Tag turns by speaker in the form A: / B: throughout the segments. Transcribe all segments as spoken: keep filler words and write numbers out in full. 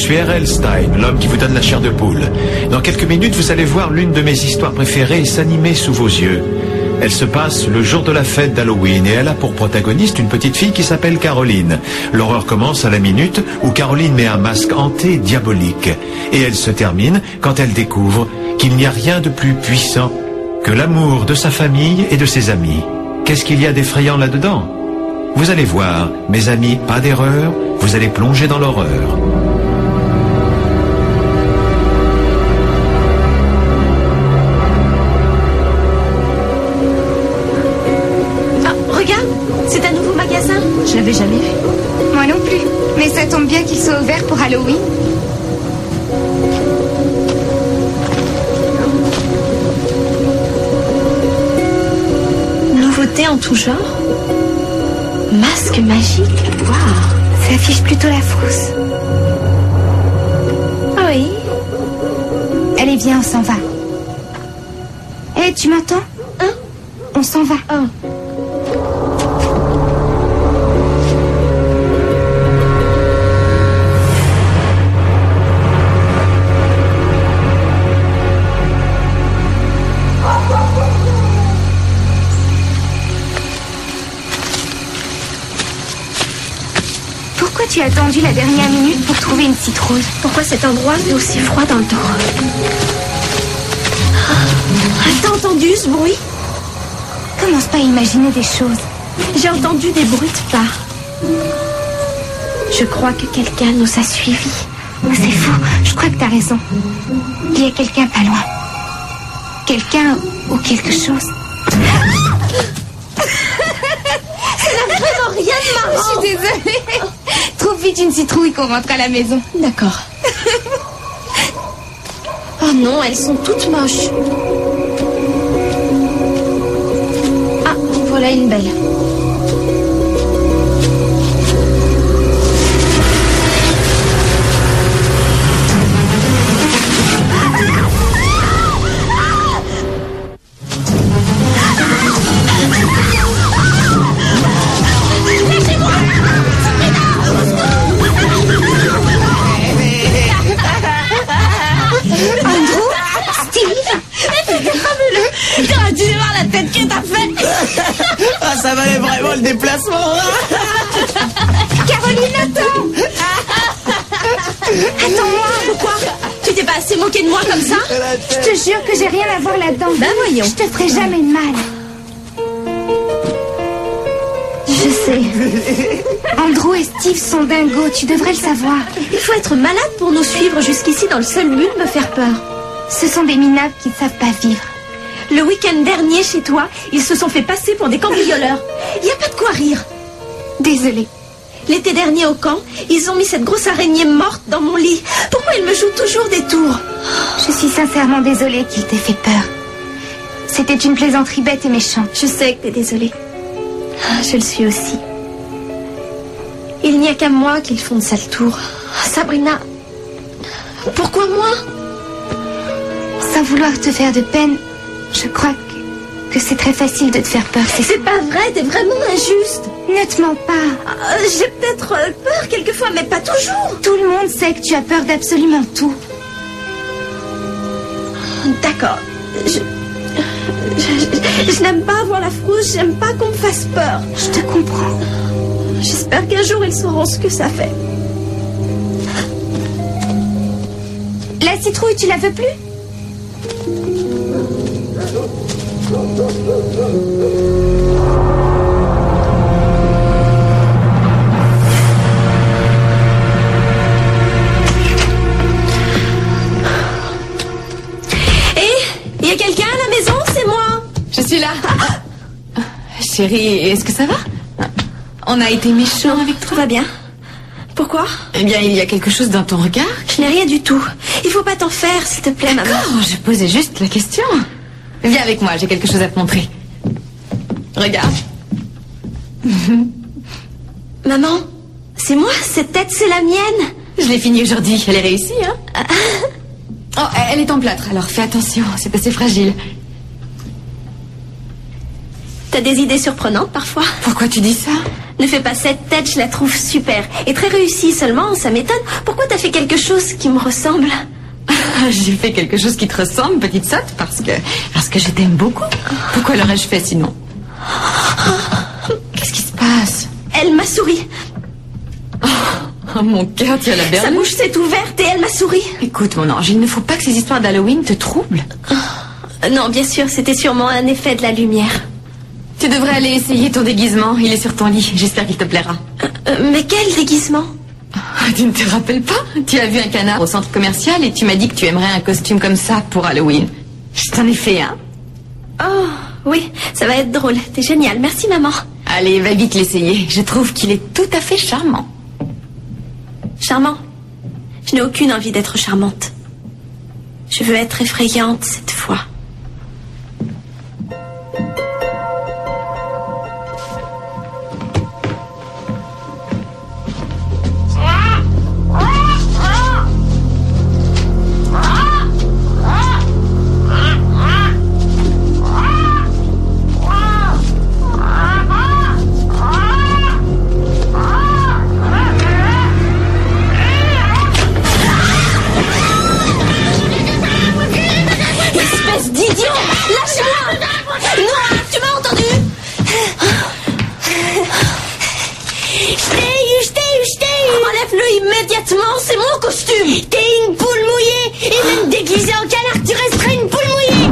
A: suis R L Stein, l'homme qui vous donne la chair de poule. Dans quelques minutes, vous allez voir l'une de mes histoires préférées s'animer sous vos yeux. Elle se passe le jour de la fête d'Halloween et elle a pour protagoniste une petite fille qui s'appelle Caroline. L'horreur commence à la minute où Caroline met un masque hanté diabolique. Et elle se termine quand elle découvre qu'il n'y a rien de plus puissant que l'amour de sa famille et de ses amis. Qu'est-ce qu'il y a d'effrayant là-dedans? Vous allez voir, mes amis, pas d'erreur, vous allez plonger dans l'horreur.
B: Oh, regarde, c'est un nouveau magasin. Je l'avais jamais vu.
C: Moi non plus, mais ça tombe bien qu'il soit ouvert pour Halloween.
B: Nouveauté en tout genre. Masque magique. Waouh,
C: ça affiche plutôt la frousse.
B: Ah oui.
C: Allez, viens, on s'en va. Hé, hey, tu m'entends?
B: Hein?
C: On s'en va.
B: Oh.
C: Pourquoi tu as attendu la dernière minute pour trouver une citrouille?
B: Pourquoi cet endroit fait aussi froid dans le dos? T'as entendu ce bruit?
C: Commence pas à imaginer des choses.
B: J'ai entendu des bruits de pas. Je crois que quelqu'un nous a suivis.
C: C'est fou, je crois que t'as raison. Il y a quelqu'un pas loin. Quelqu'un ou quelque chose.
B: Ça n'a vraiment rien de marrant.
C: Je suis désolée. Trouve vite une citrouille qu'on rentre à la maison.
B: D'accord. Oh non, elles sont toutes moches. Ah, voilà une belle.
D: Ah, ça valait vraiment le déplacement.
C: Caroline, attends. Attends-moi.
B: Pourquoi? Tu t'es pas assez moqué de moi comme ça?
C: Je te jure que j'ai rien à voir là-dedans.
B: Ben voyons.
C: Je te ferai jamais de mal. Je sais. Andrew et Steve sont dingos, tu devrais le savoir.
B: Il faut être malade pour nous suivre jusqu'ici dans le seul but de me faire peur.
C: Ce sont des minables qui ne savent pas vivre.
B: Le week-end dernier, chez toi, ils se sont fait passer pour des cambrioleurs. Il n'y a pas de quoi rire.
C: Désolée.
B: L'été dernier au camp, ils ont mis cette grosse araignée morte dans mon lit. Pourquoi ils me jouent toujours des tours?
C: Je suis sincèrement désolée qu'il t'ait fait peur. C'était une plaisanterie bête et méchante.
B: Je sais que t'es désolée. Je le suis aussi. Il n'y a qu'à moi qu'ils font de sales tours. Sabrina, pourquoi moi?
C: Sans vouloir te faire de peine, je crois que, que c'est très facile de te faire peur.
B: C'est pas vrai, t'es vraiment injuste.
C: Ne te mens pas.
B: Euh, J'ai peut-être euh, peur quelquefois, mais pas toujours.
C: Tout le monde sait que tu as peur d'absolument tout.
B: D'accord. Je, je, je, je n'aime pas avoir la frousse, j'aime pas qu'on me fasse peur.
C: Je te comprends.
B: J'espère qu'un jour ils sauront ce que ça fait.
C: La citrouille, tu la veux plus?
B: Et il y a quelqu'un à la maison? C'est moi.
E: Je suis là. Ah. Chérie, est-ce que ça va? On a été méchants avec toi.
B: Tout va bien. Pourquoi?
E: Eh bien, il y a quelque chose dans ton regard.
B: Je n'ai rien du tout. Il faut pas t'en faire, s'il te plaît, maman.
E: D'accord, je posais juste la question. Viens avec moi, j'ai quelque chose à te montrer. Regarde.
B: Maman, c'est moi, cette tête, c'est la mienne.
E: Je l'ai finie aujourd'hui, elle est réussie, hein? Oh, elle est en plâtre, alors fais attention, c'est assez fragile.
B: T'as des idées surprenantes parfois.
E: Pourquoi tu dis ça?
B: Ne fais pas cette tête, je la trouve super. Et très réussie seulement, ça m'étonne. Pourquoi t'as fait quelque chose qui me ressemble?
E: J'ai fait quelque chose qui te ressemble, petite sotte, parce que, parce que je t'aime beaucoup. Pourquoi l'aurais-je fait sinon? Qu'est-ce qui se passe?
B: Elle m'a souri.
E: Oh, mon cœur, tu as la berlue.
B: Sa bouche s'est ouverte et elle m'a souri.
E: Écoute, mon ange, il ne faut pas que ces histoires d'Halloween te troublent.
B: Non, bien sûr, c'était sûrement un effet de la lumière.
E: Tu devrais aller essayer ton déguisement. Il est sur ton lit. J'espère qu'il te plaira.
B: Euh, mais quel déguisement?
E: Tu ne te rappelles pas? Tu as vu un canard au centre commercial et tu m'as dit que tu aimerais un costume comme ça pour Halloween. Je t'en ai fait un.
B: Oh, oui, ça va être drôle. T'es génial. Merci, maman.
E: Allez, va vite l'essayer. Je trouve qu'il est tout à fait charmant.
B: Charmant? Je n'ai aucune envie d'être charmante. Je veux être effrayante cette fois. C'est mon costume. T'es une poule mouillée. Et même déguisée en canard, tu resterais une poule mouillée.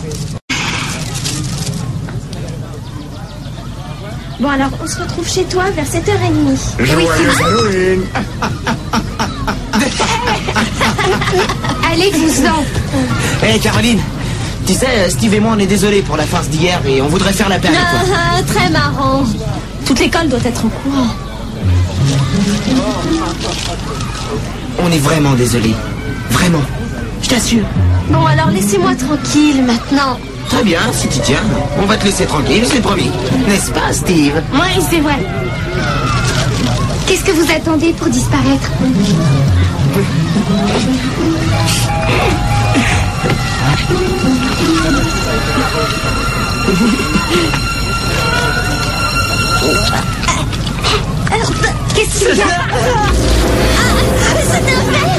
B: Bon alors, on se retrouve chez toi vers sept heures trente.
F: Joyeux Halloween.
C: Allez-vous-en.
D: Hé hey, Caroline, tu sais, Steve et moi on est désolés pour la farce d'hier et on voudrait faire la paix avec toi.
B: Ah, ah, très marrant. Toute l'école doit être au courant.
D: On est vraiment désolés. Vraiment. Je t'assure.
B: Bon, alors laissez-moi tranquille maintenant.
D: Très bien, si tu tiens. On va te laisser tranquille, c'est promis. N'est-ce pas, Steve?
C: Oui, c'est vrai. Qu'est-ce que vous attendez pour disparaître? Qu'est-ce qu'il y a?
B: Ah, mais c'était un fait.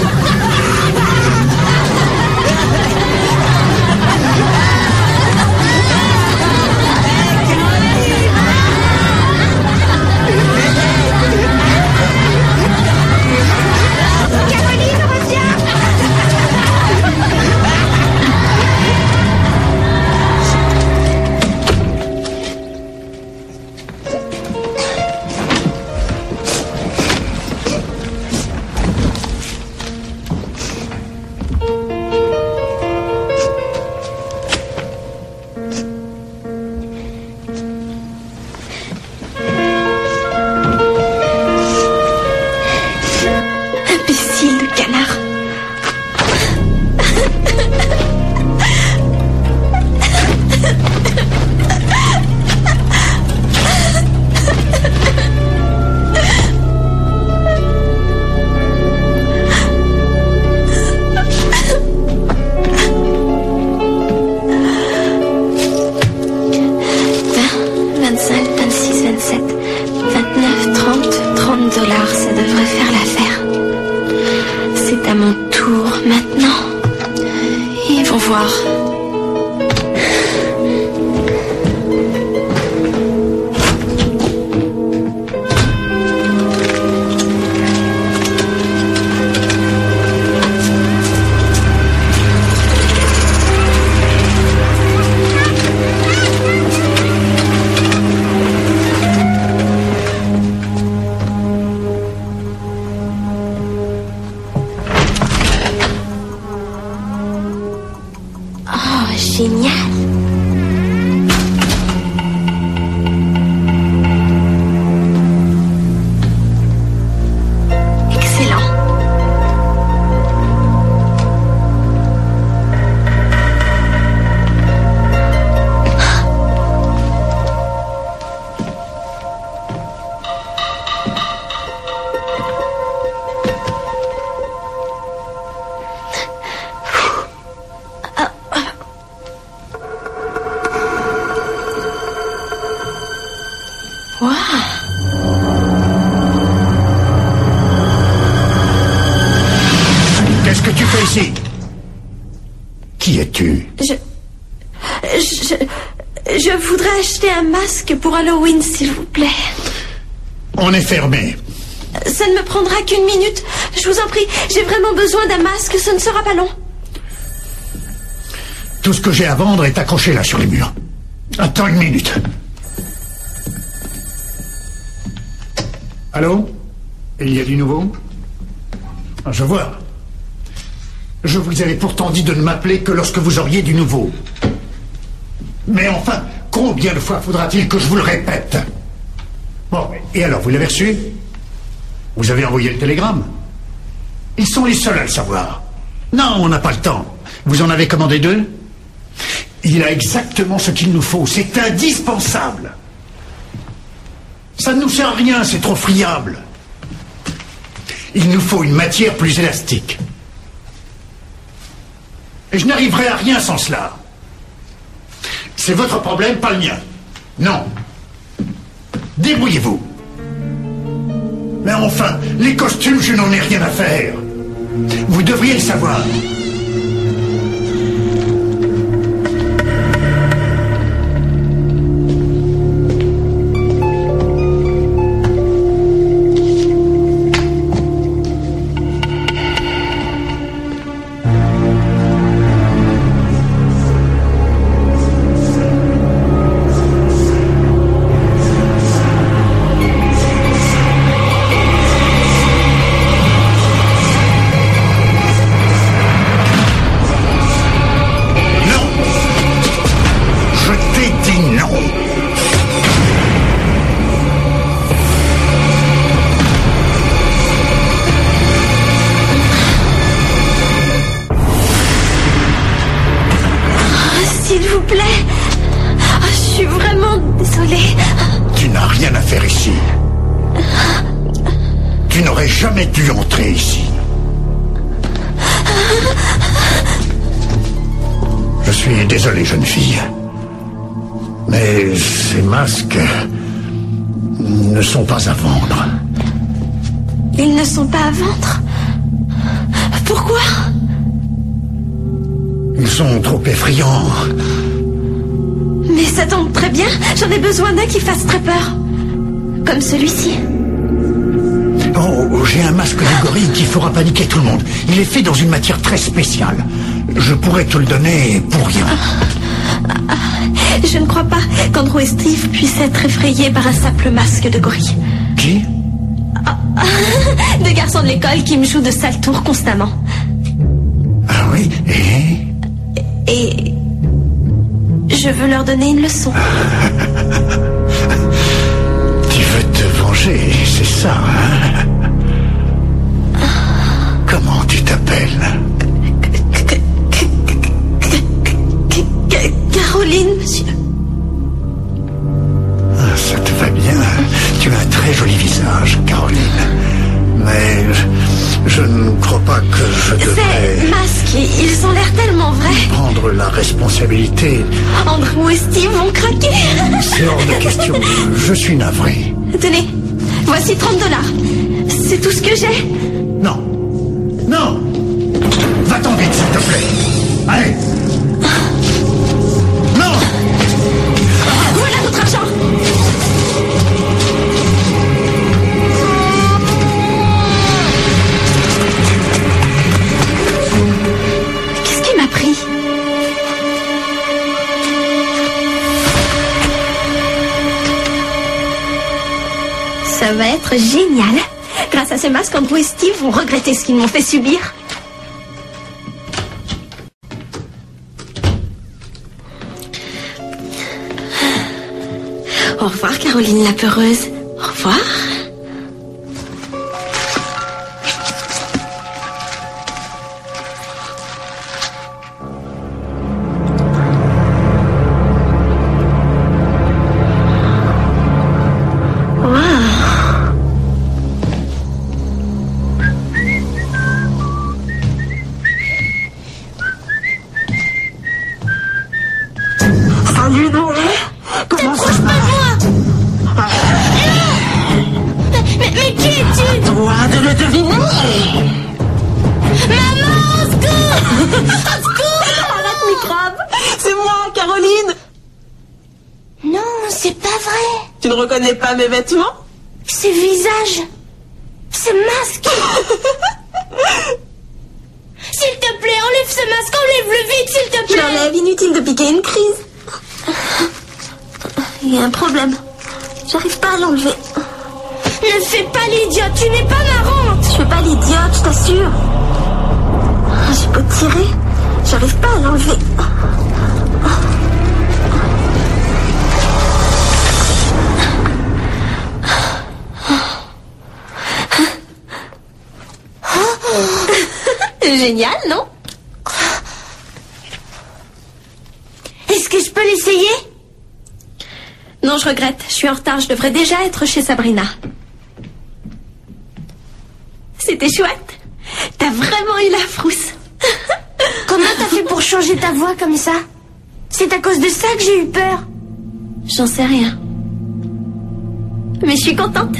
B: Quoi?
F: Qu'est-ce que tu fais ici? Qui es-tu?
B: Je... Je... Je voudrais acheter un masque pour Halloween, s'il vous plaît.
F: On est fermé.
B: Ça ne me prendra qu'une minute. Je vous en prie, j'ai vraiment besoin d'un masque, ce ne sera pas long.
F: Tout ce que j'ai à vendre est accroché là sur les murs. Attends une minute. Allô? Il y a du nouveau? Ah, je vois. Je vous avais pourtant dit de ne m'appeler que lorsque vous auriez du nouveau. Mais enfin, combien de fois faudra-t-il que je vous le répète? Bon, et alors, vous l'avez reçu? Vous avez envoyé le télégramme? Ils sont les seuls à le savoir. Non, on n'a pas le temps. Vous en avez commandé deux? Il a exactement ce qu'il nous faut. C'est indispensable. Ça ne nous sert à rien, c'est trop friable. Il nous faut une matière plus élastique. Et je n'arriverai à rien sans cela. C'est votre problème, pas le mien. Non. Débrouillez-vous. Mais enfin, les costumes, je n'en ai rien à faire. Vous devriez le savoir. Jamais dû entrer ici. Je suis désolé, jeune fille. Mais ces masques ne sont pas à vendre.
B: Ils ne sont pas à vendre? Pourquoi?
F: Ils sont trop effrayants.
B: Mais ça tombe très bien. J'en ai besoin d'un qui fasse très peur. Comme celui-ci.
F: Oh, j'ai un masque de gorille qui fera paniquer tout le monde. Il est fait dans une matière très spéciale. Je pourrais te le donner pour rien.
B: Je ne crois pas qu'Andrew et Steve puissent être effrayés par un simple masque de gorille.
F: Qui?
B: Deux garçons de l'école qui me jouent de sales tours constamment.
F: Ah oui, et...
B: Et... je veux leur donner une leçon.
F: Tu veux te venger, c'est ça, hein? Comment tu t'appelles?
B: Caroline, monsieur.
F: Ah, ça te va bien. Tu as un très joli visage, Caroline. Mais je, je ne crois pas que je devrais...
B: Ces masques, ils ont l'air tellement vrais.
F: Prendre la responsabilité.
B: Andrew et Steve vont craquer.
F: C'est hors de question. Je suis navré.
B: Tenez, voici trente dollars. C'est tout ce que j'ai.
F: Non. Non. Va-t'en vite, s'il te plaît. Allez. Non.
B: Voilà votre argent. Qu'est-ce qui m'a pris? Ça va être génial. Grâce à ce masque, Andrew et Steve vont regretter ce qu'ils m'ont fait subir. Au revoir, Caroline la peureuse. Au revoir.
F: Salut, Noé. Comment ça se passe?
B: Maman, au secours! Au secours! Arrête, microbe!
G: C'est moi, Caroline.
C: Non, c'est pas vrai.
G: Tu ne reconnais pas mes vêtements?
C: Ce visage, ce masque. S'il te plaît, enlève ce masque, enlève-le vite, s'il te
B: Je
C: plaît.
B: l'enlève, inutile de piquer une crise. Il y a un problème. J'arrive pas à l'enlever.
C: Ne fais pas l'idiote, tu n'es pas marrante.
B: Je fais pas l'idiote, je t'assure. J'ai beau tirer, j'arrive pas à l'enlever. Génial, non?
C: Est-ce que je peux l'essayer?
B: Non, je regrette. Je suis en retard. Je devrais déjà être chez Sabrina. C'était chouette. T'as vraiment eu la frousse.
C: Comment t'as fait pour changer ta voix comme ça? C'est à cause de ça que j'ai eu peur.
B: J'en sais rien. Mais je suis contente.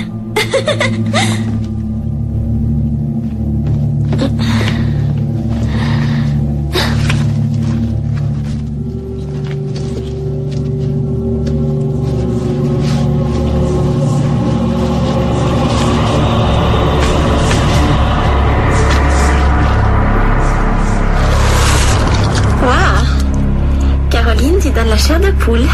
B: Caroline, tu donnes la chair de poule.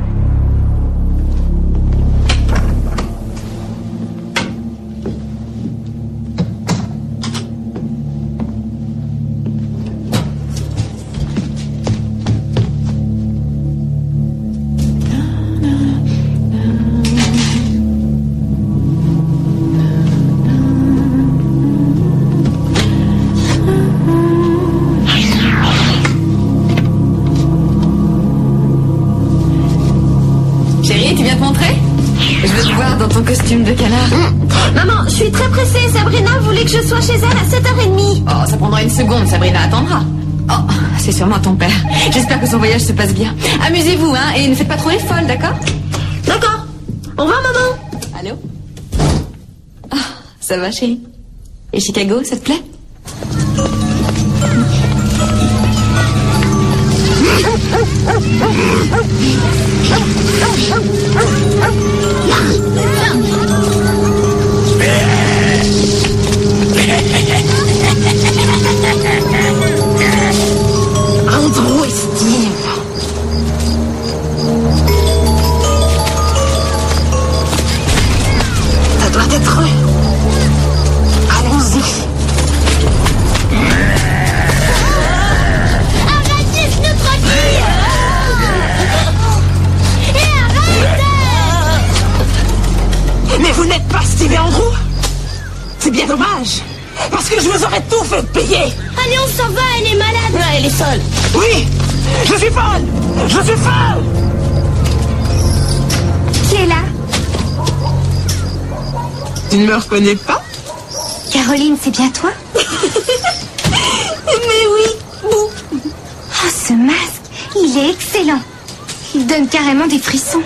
E: Costume de canard.
B: Mmh. Maman, je suis très pressée. Sabrina voulait que je sois chez elle à sept heures trente.
E: Oh, ça prendra une seconde, Sabrina attendra. Oh, c'est sûrement ton père. J'espère que son voyage se passe bien. Amusez-vous, hein, et ne faites pas trop les folles, d'accord?
B: D'accord. Au revoir, maman.
E: Allô? Oh, ça va, chérie? Et Chicago, ça te plaît?
G: Andrew et Steve. Ça doit être eux. Allons-y.
C: Arrête, laisse-nous tranquille. Et arrête.
G: Mais vous n'êtes pas Steve et Andrew? C'est bien dommage. Parce que je vous aurais tout fait payer.
C: Allez, on s'en va, elle est malade.
G: Ouais, elle est folle. Oui, je suis folle. Je suis folle.
C: Qui est là?
G: Tu ne me reconnais pas?
C: Caroline, c'est bien toi?
G: Mais oui, bouh.
C: Oh, ce masque, il est excellent. Il donne carrément des frissons.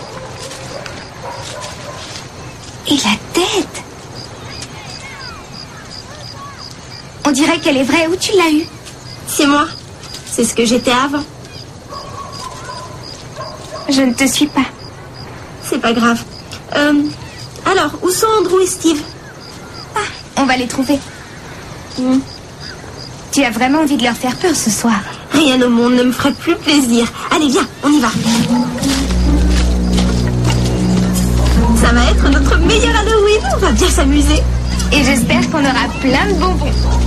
C: Et la tête? On dirait qu'elle est vraie. Où tu l'as eue?
B: C'est moi. C'est ce que j'étais avant.
C: Je ne te suis pas.
B: C'est pas grave. Euh, alors, où sont Andrew et Steve?
C: Ah, on va les trouver.
B: Mmh.
C: Tu as vraiment envie de leur faire peur ce soir.
B: Rien au monde ne me ferait plus plaisir. Allez, viens, on y va. Ça va être notre meilleur Halloween. On va bien s'amuser.
C: Et j'espère qu'on aura plein de bonbons.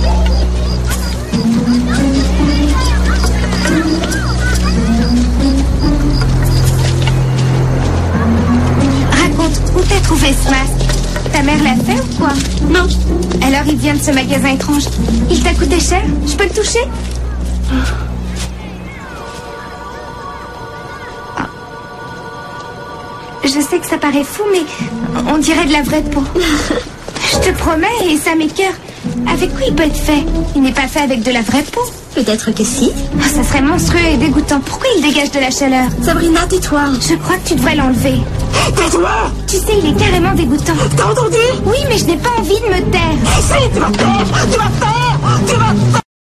C: Raconte, où t'as trouvé ce masque? Ta mère l'a fait ou quoi?
B: Non.
C: Alors il vient de ce magasin étrange. Il t'a coûté cher? Je peux le toucher? Ah. Je sais que ça paraît fou, mais on dirait de la vraie peau. Je te promets, et ça m'écoeure. Avec quoi il peut être fait? Il n'est pas fait avec de la vraie peau.
B: Peut-être que si.
C: Oh, ça serait monstrueux et dégoûtant. Pourquoi il dégage de la chaleur?
B: Sabrina, tais-toi.
C: Je crois que tu devrais l'enlever.
G: Tais-toi!
C: Tu sais, il est carrément dégoûtant.
G: T'as entendu?
C: Oui, mais je n'ai pas envie de me taire.
G: Si, tu vas te taire! Tu vas te taire! Tu vas te taire!